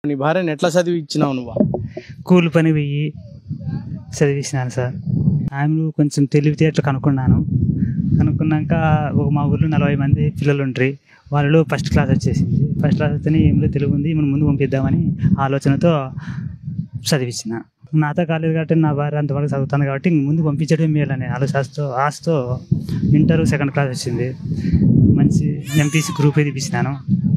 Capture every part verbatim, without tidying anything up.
నీ భార్యను ఎట్లా చదివించినావు నువ్వు? కూలి పని పోయి చదివించినాను సార్. ఆమెను కొంచెం తెలివితేటలు కనుక్కున్నాను. కనుక్కున్నాక ఒక మా ఊళ్ళో నలభై మంది పిల్లలు ఉంటారు. వాళ్ళు ఫస్ట్ క్లాస్ వచ్చేసింది. ఫస్ట్ క్లాస్ వస్తేనే ఏమిలో తెలుగు ఉంది, మనం ముందు పంపిద్దామని ఆలోచనతో చదివించిన. నాతో కాలేదు కాబట్టి నా భార్య అంతవరకు చదువుతాను కాబట్టి ముందు పంపించడం మేలు అని ఆలోచనతో ఆశతో ఇంటర్ సెకండ్ క్లాస్ వచ్చింది. మంచి ఎంపీసీ గ్రూప్ తీపించినాను.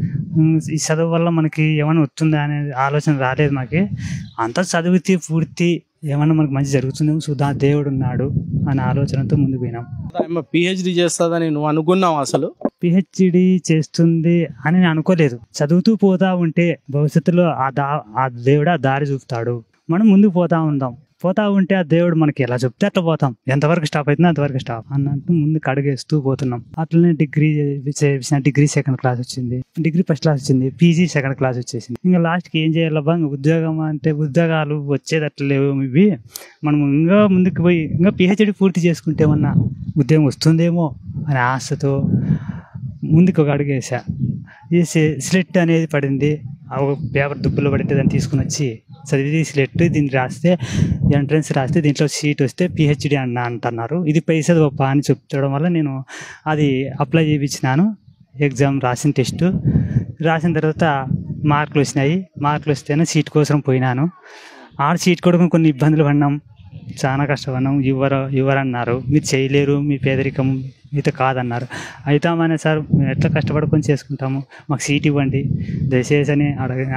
ఈ చదువు వల్ల మనకి ఏమైనా వస్తుందా అనే ఆలోచన రాలేదు మాకు. అంతా చదివితే పూర్తి ఏమన్నా మనకు మంచి జరుగుతుందేమో చూద్దాం, దేవుడు ఉన్నాడు అనే ఆలోచనతో ముందుకు పోయినాం. పిహెచ్డి చేస్తుందని నువ్వు అనుకున్నావు? అసలు పిహెచ్డి చేస్తుంది అని నేను అనుకోలేదు. చదువుతూ పోతా ఉంటే భవిష్యత్తులో ఆ దా ఆ దేవుడు ఆ దారి చూపుతాడు. మనం ముందుకు పోతా ఉందాం. పోతా ఉంటే ఆ దేవుడు మనకి ఎలా చెప్తే అట్లా పోతాం. ఎంతవరకు స్టాప్ అవుతుందో అంతవరకు స్టాప్ అన్నట్టు ముందుకు అడుగేస్తూ పోతున్నాం. అట్లనే డిగ్రీ చేసిన డిగ్రీ సెకండ్ క్లాస్ వచ్చింది, డిగ్రీ ఫస్ట్ క్లాస్ వచ్చింది, పీజీ సెకండ్ క్లాస్ వచ్చేసింది. ఇంకా లాస్ట్కి ఏం చేయాలబ్బా, ఇంకా ఉద్యోగం అంటే ఉద్యోగాలు వచ్చేది అట్లా లేవు ఇవి. మనం ఇంకా ముందుకు పోయి ఇంకా పిహెచ్డి పూర్తి చేసుకుంటే ఏమన్నా ఉద్యోగం వస్తుందేమో అనే ఆశతో ముందుకు ఒక అడుగు వేసా. వేసి స్లెట్ అనేది పడింది. ఒక పేపర్ దుబ్బులో పడితే దాన్ని తీసుకుని వచ్చి చదివి స్లెట్ దీన్ని రాస్తే ఎంట్రన్స్ రాస్తే దీంట్లో సీట్ వస్తే పిహెచ్డి అన్న అంటున్నారు. ఇది పైసా గొప్ప అని చెప్తడం వల్ల నేను అది అప్లై చేయించినాను. ఎగ్జామ్ రాసిన టెస్ట్ రాసిన తర్వాత మార్కులు వచ్చినాయి. మార్కులు వస్తేనే సీట్ కోసం పోయినాను. ఆడ సీట్ కూడా కొన్ని ఇబ్బందులు పడినాం, చాలా కష్టపడినాం. ఇవ్వరు ఇవ్వరన్నారు, మీరు చేయలేరు, మీ పేదరికం మీతో కాదన్నారు. అవుతామనే సార్ మేము ఎట్లా కష్టపడుకొని చేసుకుంటాము, మాకు సీట్ ఇవ్వండి దయచేసి అని అడగగా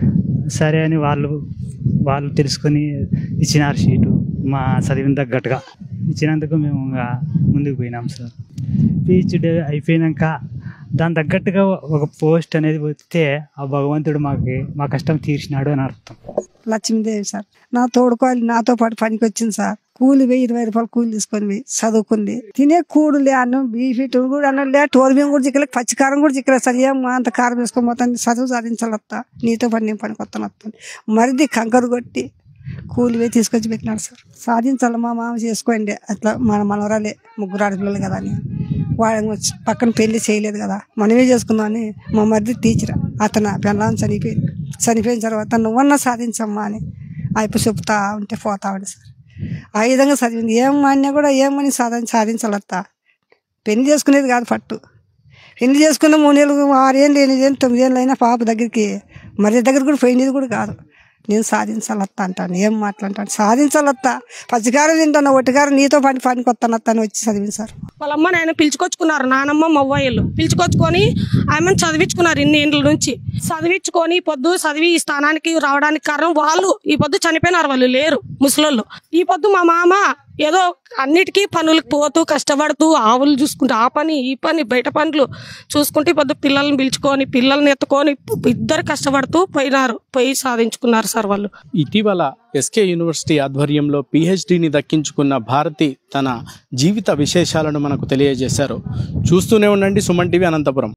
సరే అని వాళ్ళు వాళ్ళు తెలుసుకొని ఇచ్చినారు సీటు. మా చదివిన తగ్గట్టుగా ఇచ్చినందుకు మేము ఇంకా ముందుకు పోయినాం సార్. పిహెచ్డి అయిపోయినాక దాని తగ్గట్టుగా ఒక పోస్ట్ అనేది వస్తే ఆ భగవంతుడు మాకు మా కష్టం తీర్చినాడు అని అర్థం. లక్ష్మీదేవి సార్ నా తోడుకోవాలి, నాతో పాటు పనికి వచ్చింది సార్. కూలి పోయి ఇరవై రూపాయలు కూలి తీసుకొని పోయి చదువుకుంది. తినే కూడు లే అన్నం బీఫీట్ కూడా అన్నం లే, టోర్ బియ్యం కూడా చిక్కలేదు, పచ్చికారం కూడా చిక్కలేదు సార్. ఏం అంత కారం వేసుకొని పోతాను, చదువు సాధించాలత్తా, నీతో పని నేను పనికి వస్తాను వస్తాను. మరిది కంకరు కొట్టి కూలి పోయి తీసుకొచ్చి పెట్టినాడు సార్. సాధించాలి మా మామ చేసుకోండి అట్లా, మన మనవరాలే ముగ్గురు ఆడపిల్లలు కదా అని వాళ్ళని వచ్చి పక్కన పెళ్లి చేయలేదు కదా, మనమే చేసుకుందామని మా మరిది టీచర్ అతను పెళ్ళాన్ని చనిపోయింది. చనిపోయిన తర్వాత నువ్వన్నా సాధించమ్మా అని అయిపో చెప్తా ఉంటే పోతావాడు సార్. ఆ విధంగా చదివింది. ఏమన్నా కూడా ఏమని సాధన సాధించాలత్తా, పెళ్లి చేసుకునేది కాదు పట్టు. పెళ్లి చేసుకున్న మూడు నెలలు ఆరేళ్ళు ఎనిమిది ఏళ్ళు తొమ్మిది ఏళ్ళు అయినా పాప దగ్గరికి మరి దగ్గర కూడా పోయినది కూడా కాదు. నేను సాధించాలత్తా అంటాను, ఏం మాట్లాంటాను, సాధించాలత్తా, పచ్చికారం తింటాను ఒట్టికారం నీతో పని పనికి వస్తానత్తాను వచ్చి చదివింది సార్. వాళ్ళమ్మ నాయన పిలుచుకొచ్చుకున్నారు, నానమ్మ మవ్వయ్యలు పిలుచుకొచ్చుకొని ఆమెను చదివించుకున్నారు. ఇన్ని ఏళ్ళ నుంచి చదివించుకొని ఈ పొద్దు చదివి ఈ స్థానానికి రావడానికి కారణం వాళ్ళు. ఈ పొద్దు చనిపోయినారు, వాళ్ళు లేరు ముసలోళ్ళు. ఈ పొద్దు మా మామ ఏదో అన్నిటికీ పనులకు పోతూ కష్టపడుతూ ఆవులు చూసుకుంటూ ఆ పని ఈ పని బయట పనులు చూసుకుంటూ ఈ పొద్దు పిల్లల్ని పిలుచుకొని పిల్లల్ని ఎత్తుకొని ఇద్దరు కష్టపడుతూ పోయినారు, పోయి సాధించుకున్నారు సార్ వాళ్ళు. ఇటీవల ఎస్కే యూనివర్సిటీ ఆధ్వర్యంలో పిహెచ్డిని దక్కించుకున్న భారతి తన జీవిత విశేషాలను మనకు తెలియజేశారు. చూస్తూనే ఉండండి సుమన్ టీవీ అనంతపురం.